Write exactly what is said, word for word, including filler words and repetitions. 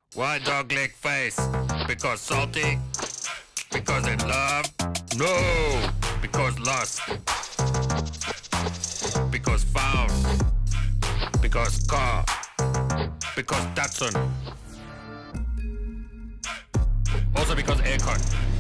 Why dog leg face? Because salty? Because in love? No! Because lust. Because found. Because car. Because Datsun. Also because aircon.